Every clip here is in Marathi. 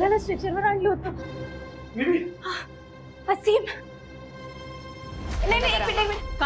त्याला स्ट्रेचरवर आणलं होतं. असीम नाही एक मिनिट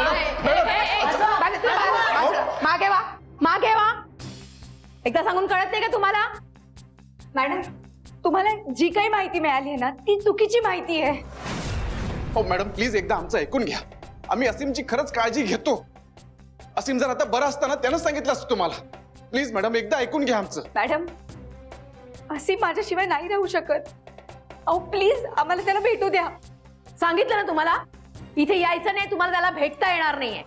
मागे वा मागे वा. एकदा सांगून कळत नाही का तुम्हाला? मॅडम तुम्हाला जी काही माहिती मिळाली आहे ना ती चुकीची माहिती आहे. हो मॅडम प्लीज एकदा आमचं ऐकून घ्या. आम्ही असीमची खरंच काळजी घेतो. असीम जर आता बरं असताना त्यानं सांगितलं असतं तुम्हाला. प्लीज मॅडम एकदा ऐकून घ्या आमचं. मॅडम असीम माझ्याशिवाय नाही राहू शकत. अहो प्लीज आम्हाला त्याला भेटू द्या. सांगितलं ना तुम्हाला इथे यायचं नाही, तुम्हाला त्याला भेटता येणार नाहीये.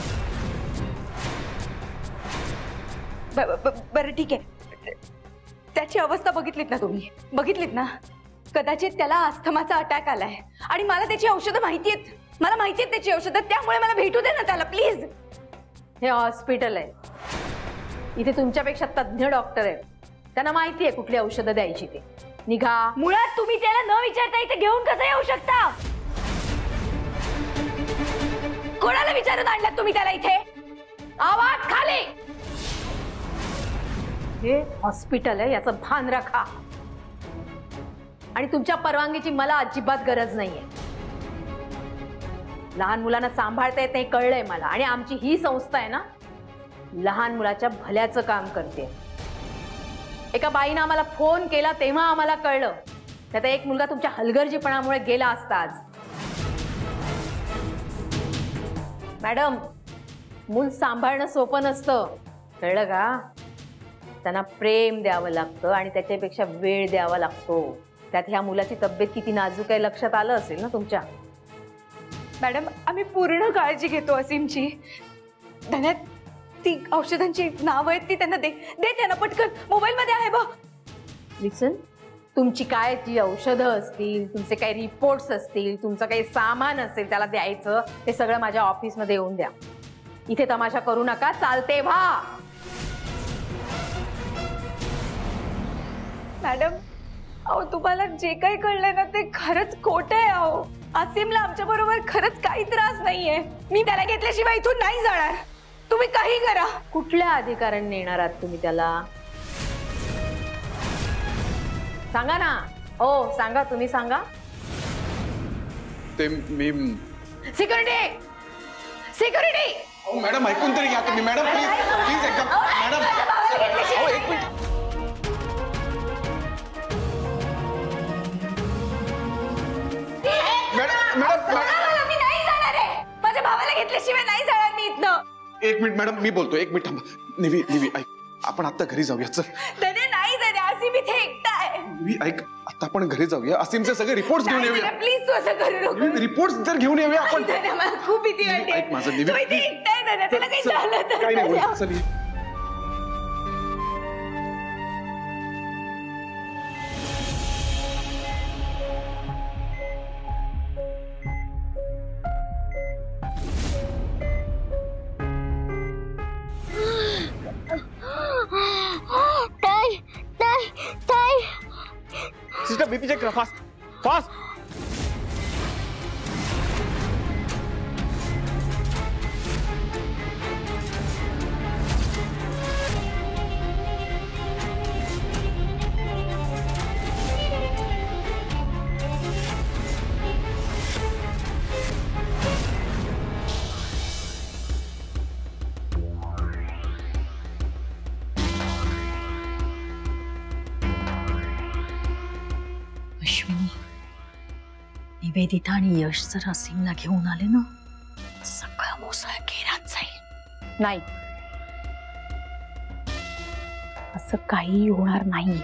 बरं ठीक आहे. त्याची अवस्था बघितलीत ना तुम्ही? बघितलीत ना? कदाचित त्याला अस्थमाचा अटॅक आलाय आणि मला त्याची औषधं माहिती आहेत. मला माहिती आहेत त्याची औषधं, त्यामुळे मला भेटू दे ना त्याला प्लीज. हे हॉस्पिटल आहे, इथे तुमच्यापेक्षा तज्ञ डॉक्टर आहेत. त्यांना माहिती आहे कुठली औषधं द्यायची ते. निघा. मुळात तुम्ही त्याला न विचारता इथे घेऊन कसं येऊ शकता? कोणाला विचारून आणलात तुम्ही त्याला इथे? आवाज खाली. हे हॉस्पिटल आहे याचं भान राखा. आणि तुमच्या परवानगीची मला अजिबात गरज नाहीये. लहान मुलांना सांभाळता येत नाही कळलंय मला. आणि आमची ही संस्था आहे ना लहान मुलाच्या भल्याचं काम करते. एका बाईनं आम्हाला फोन केला तेव्हा आम्हाला कळलं त्यात एक मुलगा तुमच्या हलगर्जीपणामुळे गेला असता आज. मॅडम मूल सांभाळणं सोपं नसतं कळलं का? त्यांना प्रेम द्यावं लागतं आणि त्याच्यापेक्षा वेळ द्यावा लागतो. त्यात ह्या मुलाची तब्येत किती नाजूक आहे लक्षात आलं असेल ना तुमच्या? मॅडम आम्ही पूर्ण काळजी घेतो असीमची. धन्यात ती औषधांची नाव आहेत ती त्यांना दे त्यांना पटकन. मोबाईल मध्ये आहे बघ. लिसन, तुमची काय जी औषधं असतील, तुमचे काही रिपोर्ट्स असतील, तुमचं काही सामान असेल त्याला द्यायचं ते सगळं माझ्या ऑफिसमध्ये येऊन द्या. इथे तमाशा करू नका. चालते व्हा. मॅडम अहो तुम्हाला जे काही कळलंय ना ते खरंच खोटं आहे. अहो असीमला आमच्या बरोबर खरंच काही त्रास नाहीये. मी त्याला घेतल्याशिवाय इथून नाही जाणार. तुम्ही काही करा. कुठल्या अधिकाराने नेणार आहात तुम्ही त्याला? सांगा ना. हो सांगा, तुम्ही सांगा. ते मी सिक्युरिटी सिक्युरिटी. हो मॅडम ऐकून तरी घ्या तुम्ही. मॅडम प्लीज प्लीज एकदम. मॅडम हो एक मिनिट. मी नाही जाणार आहे. माझ्या भावाला घेतल्याशिवाय नाही जाणार मी इथनं. एक मिनिट मॅडम मी बोलतो. एक मिनिट थांबा. निवी ऐक आपण आता घरी जाऊया. चल. त्याने नाही जाणे. असीम इथे एकटा आहे. निवी ऐक आता आपण घरी जाऊया. असीमचे सगळे रिपोर्ट्स घेऊन येऊया. प्लीज तू असं करू नको. रिपोर्ट्स तर घेऊन येऊया आपण. मला खूप भीती वाटते. ऐक माझं निवी. तू इथे एकटा आहे दादा. त्याला काही झालं तर काही नाही होत. चल सिस्टर बीपी चेक करा फास्ट फास्ट. अश्विनी, निवेदिता आणि यश जर असीमला घेऊन आले ना सगळं मोसळ केरात जाईल. नाही असं काही होणार नाही.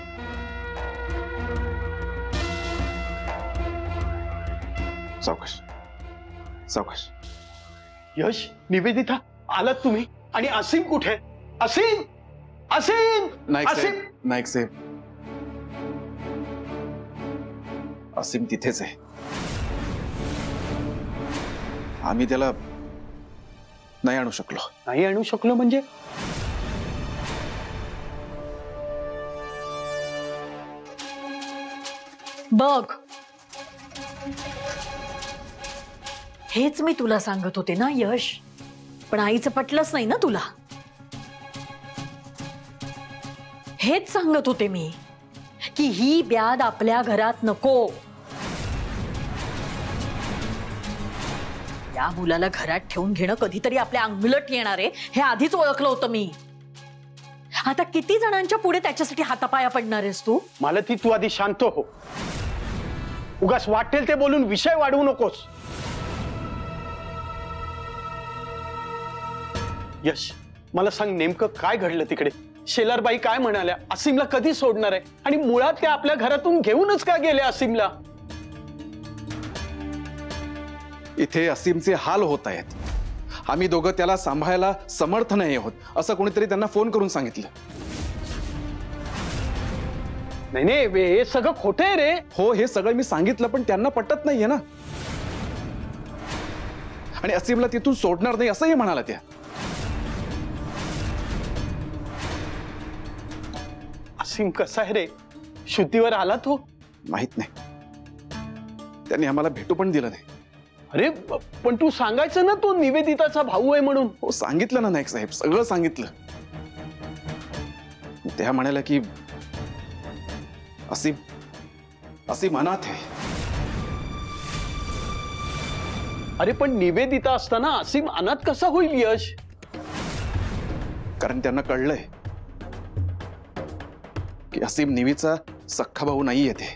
सावकाश सावकाश. यश निवेदिता आलात तुम्ही? आणि असीम कुठे? असीम असीम नाईक नाईक साहेब असीम तिथेच आहे. आम्ही त्याला नाही आणू शकलो. नाही आणू शकलो म्हणजे? बघ हेच मी तुला सांगत होते ना यश, पण आईचं पटलंच नाही ना तुला. हेच सांगत होते मी की ही ब्याद आपल्या घरात नको. या मुलाला घरात ठेवून घेणं कधीतरी आपल्या अंगलट येणार आहे हे आधीच ओळखलं होतं मी. आता किती जणांच्या पुढे त्याच्यासाठी हातापाया पडणार आहेस तू? मालती, तू आधी शांत हो. उगाच वाटेल ते बोलून विषय वाढवू नकोस. यश, मला सांग नेमकं काय घडलं तिकडे? शेलारबाई काय म्हणाल्या? असीमला कधी सोडणार आहे? आणि मुळात त्या आपल्या घरातून घेऊनच का गेल्या असीमला? इथे असीमचे हाल होत आहेत. आम्ही दोघं त्याला सांभाळायला समर्थ नाही आहोत असं कोणीतरी त्यांना फोन करून सांगितलं. नाही नाही, हे सगळं खोटं आहे रे. हो, हे सगळं मी सांगितलं पण त्यांना पटत नाहीये ना. आणि असीमला तिथून सोडणार नाही असंही म्हणाला त्या. असीम कसा आहे रे? शुद्धीवर आला तो? माहित नाही, त्यांनी आम्हाला भेटू पण दिलं नाही. अरे पण तू सांगायचं ना, तो निवेदिताचा भाऊ आहे म्हणून. हो, सांगितलं ना नाईक साहेब, सगळं सांगितलं. त्या म्हणाल्या की असीम अनाथ आहे. अरे पण निवेदिता असताना असीम अनाथ कसा होईल यश? कारण त्यांना कळलंय की असीम निवीचा सख्खा भाऊ नाहीये ते.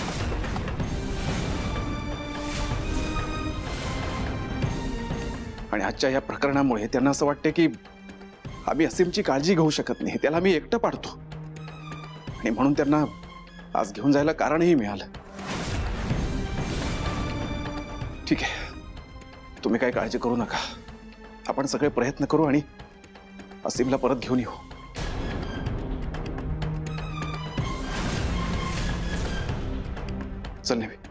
आणि आजच्या या प्रकरणामुळे त्यांना असं वाटतं की आम्ही असीमची काळजी घेऊ शकत नाही, त्याला आम्ही एकटं पाडतो. आणि म्हणून त्यांना आज घेऊन जायला कारणही मिळालं. ठीक आहे, तुम्ही काय काळजी करू नका. आपण सगळे प्रयत्न करू आणि असीमला परत घेऊन येऊ. चल नेवी.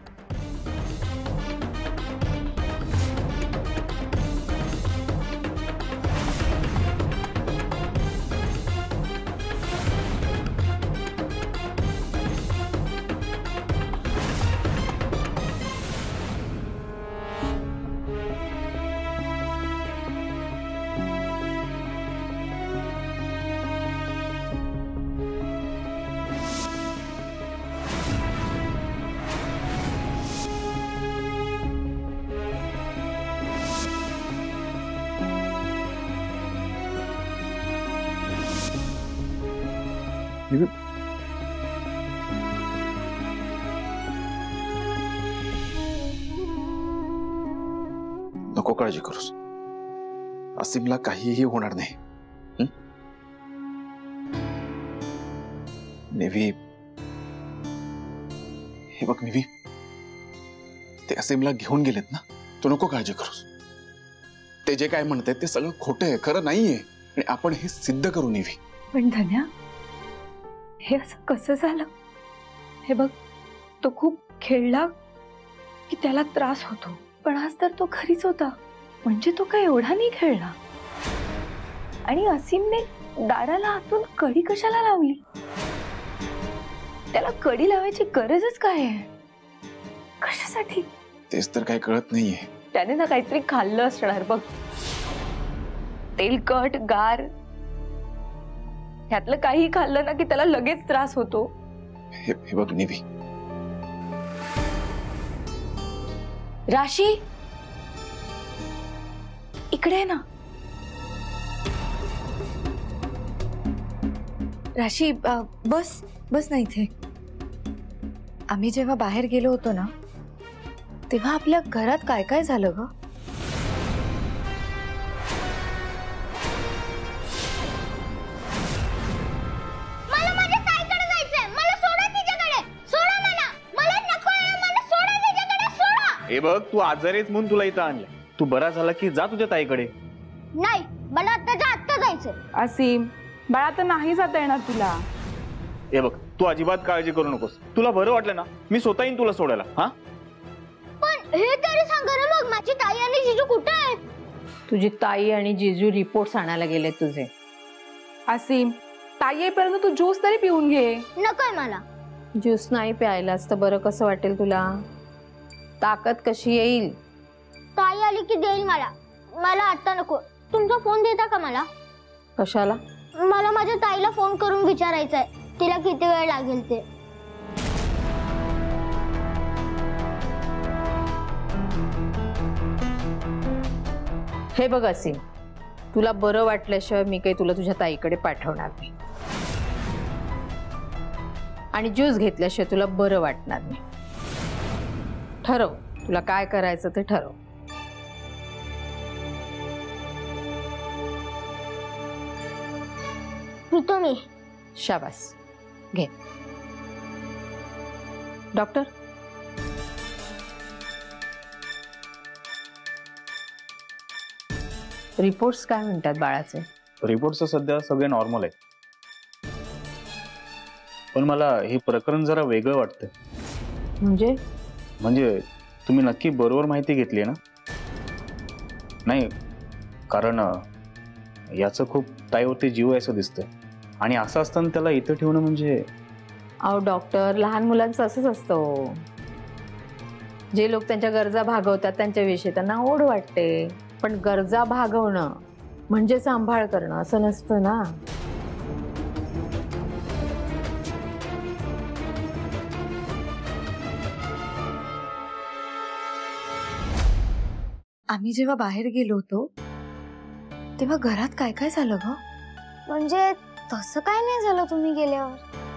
नको काळजी करूस, असीमला काहीही होणार नाही. नेवी, हे बघ नेवी, ते असीमला घेऊन गेलेत ना, तू नको काळजी करूस. ते जे काय म्हणतात ते सगळं खोटं आहे, खरं नाहीये. आणि आपण हे सिद्ध करू नेवी. पण धन्या, हे असं कसं झालं? हे बघ, तो खूप खेळला की त्याला त्रास होतो, पण आज तर तो घरीच होता. म्हणजे तो काय एवढा नाही खेळला. आणि असीमने दाराला आतून कडी कशाला लावली? त्याला कडी लावायची गरजच काय आहे? कशासाठी? तेच तर काय कळत नाहीये. त्याने ना काहीतरी खाल्लं असणार बघ, तेलकट, गार. ह्यातलं काही खाल्लं ना की त्याला लगेच त्रास होतो. हे बघ नेवी, राशी इकडे आहे ना. राशी, बस बस ना इथे. आम्ही जेव्हा बाहेर गेलो होतो ना, तेव्हा आपल्या घरात काय काय झालं ग? मला माझ्या ताईकडे जायचंय. मला सोडा तिच्याकडे. सोडा मला. मला नकोय. मला सोडा तिच्याकडे. सोडा. हे बघ, तू आजारीच म्हणून तुला इथं आणलं. तू बरा झाला की जा तुझ्या ताईकडे. नाही, मला आत्ता जायचंय. असीम, बाळा तर नाही जाता येणार तुला. हे बघ, तू अजिबात काळजी करू नकोस. तुला बरं वाटलं ना, मी स्वतः येईन तुला सोडायला. हा, पण हे तरी सांगा ना मग, माझी ताई आणि जिजू कुठे आहेत? तुझी ताई आणि जिजू रिपोर्ट्स आणायला गेले तुझे. असीम, ताई येईपर्यंत तू ज्यूस तरी पिऊन घे. नकोय मला. ज्यूस नाही प्यायलाच तर बरं कसं वाटेल तुला? ताकद कशी येईल? ताई आली की देईल मला. मला आता नको. तुमचा फोन देता का मला? कशाला? मला माझ्या ताईला फोन करून विचारायचंय तिला किती वेळ लागेल ते. हे बघ असीम, तुला बरं वाटल्याशिवाय मी काही तुला तुझ्या ताईकडे पाठवणार नाही आणि ज्यूस घेतल्याशिवाय तुला बरं वाटणार नाही. ठरव तुला काय करायचं ते ठरव. मी शाबास, घे. डॉक्टर, रिपोर्ट्स काय म्हणतात बाळाचे? रिपोर्ट सध्या सगळे नॉर्मल आहे, पण मला हे प्रकरण जरा वेगळं वाटतंय. म्हणजे तुम्ही नक्की बरोबर माहिती घेतली ना? नाही, कारण याचं खूप ताईवरती जीव आहे असं दिसतंय, आणि असं असताना त्याला इथं ठेवणं म्हणजे. अहो डॉक्टर, लहान मुलांचं असंच असतं. जे लोक त्यांच्या गरजा भागवतात त्यांच्याविषयी त्यांना ओढ वाटते, पण गरजा भागवणं म्हणजे सांभाळ करणं असं नसतं ना. आम्ही जेव्हा बाहेर गेलो होतो तेव्हा घरात काय काय झालं ग? म्हणजे तसं काय नाही झालं तुम्ही गेल्यावर.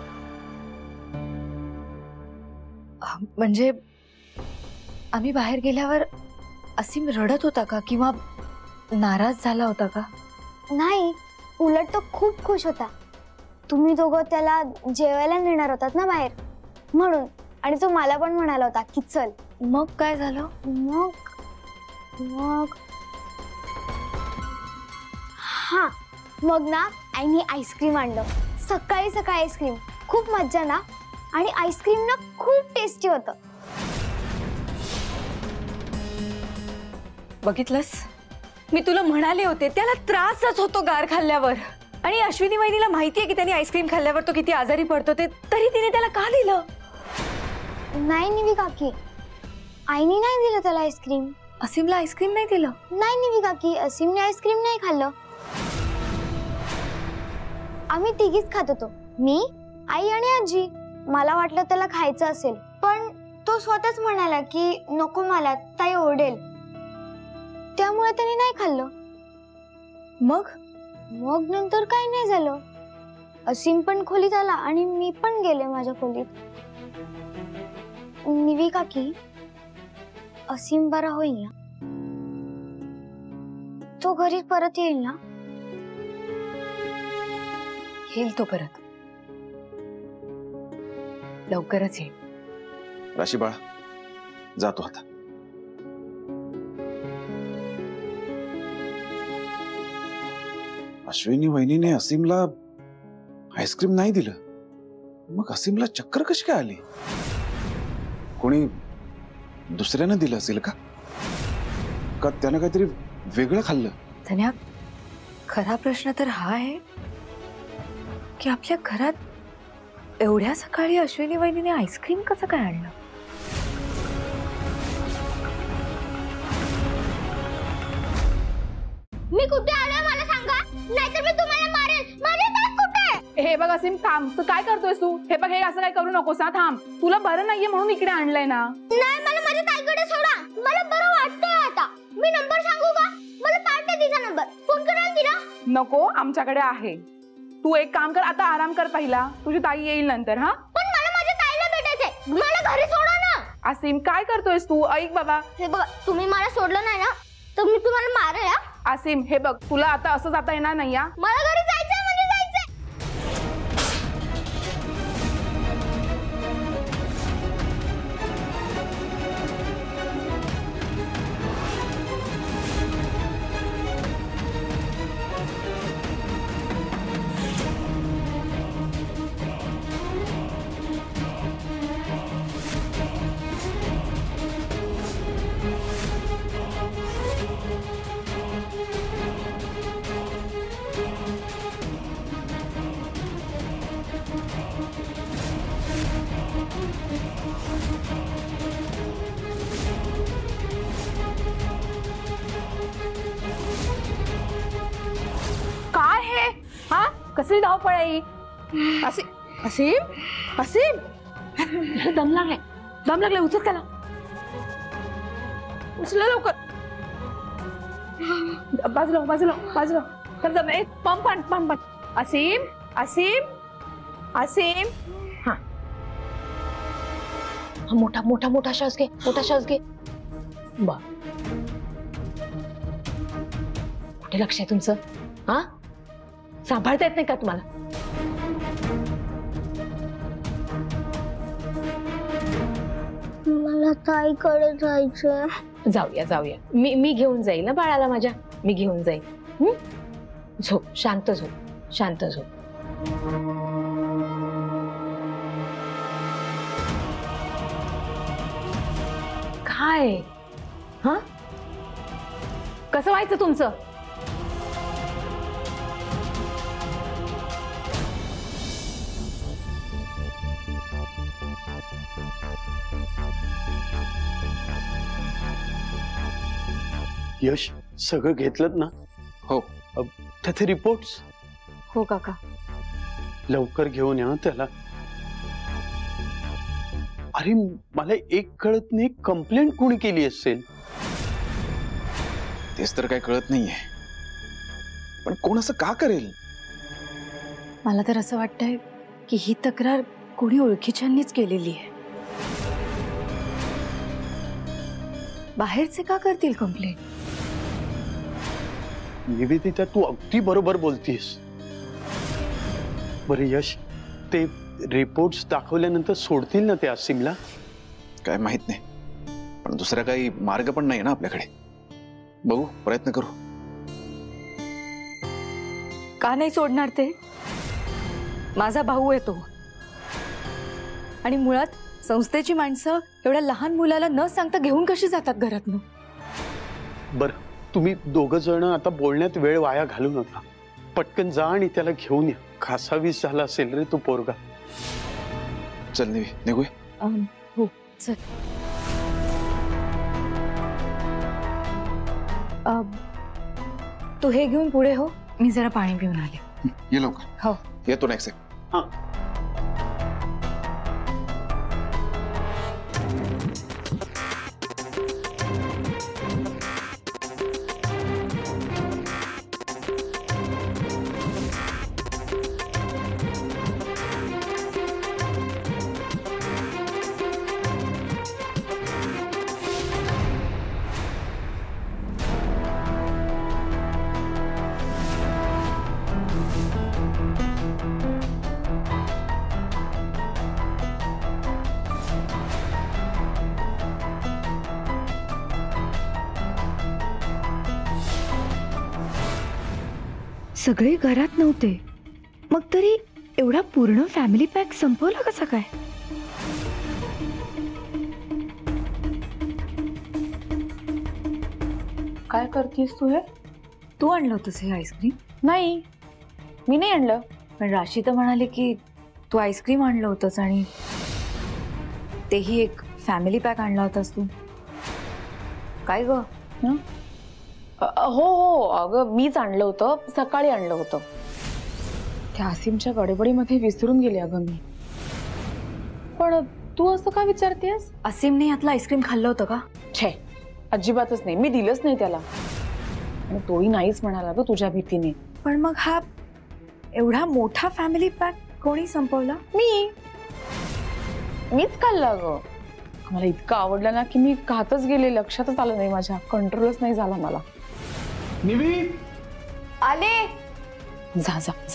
म्हणजे आम्ही बाहेर गेल्यावर असीम रडत होता का किंवा नाराज झाला होता का? नाही, उलट तो खूप खुश होता. तुम्ही दोघं त्याला जेवायला नेणार होतात ना बाहेर म्हणून, आणि तो मला पण म्हणाला होता की चल. मग काय झालं? मग हा, मग ना आईने आईस्क्रीम आणलं. सकाळी सकाळी आईस्क्रीम, खूप मज्जा ना. आणि आईस्क्रीम ना खूप टेस्टी होतं. बघितलंस, मी तुला म्हणाले होते त्याला त्रासच होतो गार खाल्ल्यावर. आणि अश्विनी वहिनीला माहितीये की त्यांनी आईस्क्रीम खाल्ल्यावर तो किती आजारी पडतो ते, तरी तिने त्याला का दिलं? नाही निवी काकी, आईने नाही दिलं त्याला आईस्क्रीम. असीमला आईस्क्रीम नाही दिलं? नाही निवी काकी, असीमने आईस्क्रीम नाही खाल्लं. आम्ही तिघीच खात होतो, मी, आई आणि आजी. मला वाटलं त्याला खायचं असेल, पण तो स्वतःच म्हणाला की नको मला, ताई ओरडेल. त्यामुळे त्याने नाही खाल्लं. मग नंतर काही नाही झालं. असीम पण खोलीत आला आणि मी पण गेले माझ्या खोलीत. निवी काकी, असीम बरा होईल ना? तो घरी परत येईल ना? येईल तो परत, लवकरच येईल. राशी बाळा, जातो आता. अश्विनी वहिनीने असीमला आईस्क्रीम नाही दिलं, मग असीमला चक्कर कशी काय आली? कोणी दुसऱ्यानं दिलं असेल का? का त्यानं काहीतरी वेगळं खाल्लं? धन्या, खरा प्रश्न तर हा आहे की आपल्या घरात एवढ्या सकाळी अश्विनी वहिनीने आईस्क्रीम कसं काय आणलं? मी कुठे आलोय मला सांगा, नाहीतर मी तुम्हाला मारेल. माझी ताई कुठे? हे बघ असीम, थांब. तू काय करतोयस तू? हे बघ, हे असं काय करू नकोस ना. थांब, तुला बरं नाहीये म्हणून इकडे आणलंय ना. नाही, मला माझ्या ताईकडे सोडा. मला बरं वाटतंय आता. मी नंबर सांगू का? मला पाठवा तिचा नंबर. फोन कराल तिला? नको, आमच्याकडे आहे. तू एक काम कर, आता आराम कर पहिला. तुझी ताई येईल नंतर. हा, पण मला माझ्या ताईला भेटायचंय. मला घरी सोडा ना. असीम, काय करतोयस तू? ऐक बाबा. हे बघा, तुम्ही मला सोडलं नाही ना तर मी तुम्हाला मारेल. असीम, हे बघ, तुला आता असं जाता येणार नाही. मला घरी जायचंय म्हणजे जायचंय. काय हे? हा, कसली धावपळ आहे? असीम, असीम, असीम, दम लागलाय, उचल त्याला, उचल लवकर. बाजूला बाजूला बाजूला तर जमे पंप आण पंप आण. असीम असीम असीम हा मोठा मोठा मोठा श्वास घे, मोठा श्वास घे. बर, कुठे लक्ष आहे तुमचं? हा, सांभाळता येत नाही का तुम्हाला? मला ताईकडे जायचंय. जाऊया जाऊया, मी घेऊन जाईल ना बाळाला माझ्या, मी घेऊन जाईल. झोप, शांत झोप, शांत झोप. काय हा, कसं व्हायचं तुमचं? यश सगळं घेतलं ना? हो. त्याचे रिपोर्ट्स हो काका. लवकर घेऊन या त्याला. अरे मला एक कळत नाही, कंप्लेंट कोणी केली असेल? तेच तर काही कळत नाहीये. पण कोण असं का करेल? मला तर असं वाटतंय की ही तक्रार कोणी ओळखीच्यांनीच केलेली आहे. बाहेरचे का करतील कंप्लेंट? निवेदिता तू अगदी बरोबर बोलतीस. बरं यश, ते रिपोर्ट्स दाखवल्यानंतर सोडतील ना ते असीमला? काय माहित नाही, पण दुसरा काही मार्ग पण नाही ना आपल्याकडे. बघू, प्रयत्न करू. का नाही सोडणार ते? माझा भाऊ आहे तो. आणि मुळात संस्थेची माणसं एवढ्या लहान मुलाला न सांगता घेऊन कशी जातात घरातनं? बरं, तुम्ही दोघं जण आता बोलण्यात वेळ वाया घालू नका. पटकन जा आणि त्याला घेऊन या. खासावीस झाला असेल रे तो पोरगा. चल निघूया. हो चल. तू हे घेऊन पुढे हो, मी जरा पाणी पिऊन आले. ये लवकर. हो येतो नेक्स्ट. हा. सगळे घरात नव्हते, मग तरी एवढा पूर्ण फॅमिली पॅक संपवला कसा काय? काय करतीस तू? हे तू आणलं होतंस हे आईस्क्रीम? नाही, मी नाही आणलं. पण राशी तर म्हणाली की तू आईस्क्रीम आणलं होतंस आणि तेही एक फॅमिली पॅक आणला होतास तू. काय ग? हो हो, अगं मीच आणलं होतं, सकाळी आणलं होतं. त्या असीमच्या गडबडीमध्ये विसरून गेले अगं मी. पण तू असं का विचारतेस? असीमने यातलं आईस्क्रीम खाल्लं होतं का? छे, अजिबातच नाही. मी दिलंच नाही त्याला. आणि तोही नाहीच म्हणाला ग तुझ्या भीतीने. पण मग हा एवढा मोठा फॅमिली पॅक कोणी संपवला? मीच खाल्ला ग. मला इतकं आवडलं ना की मी खातच गेले, लक्षातच आलं नाही माझ्या, कंट्रोलच नाही झाला मला. निवी आले. जा जा जा.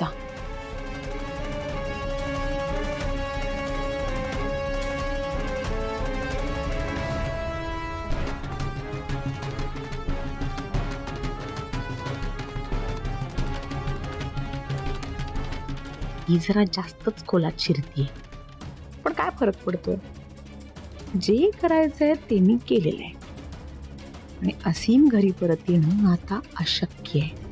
ही जरा जास्तच खोलात शिरतीये, पण काय फरक पडतोय? जे करायचंय ते मी केलेलं आहे आणि असीम घरी परत येणं आता अशक्य आहे.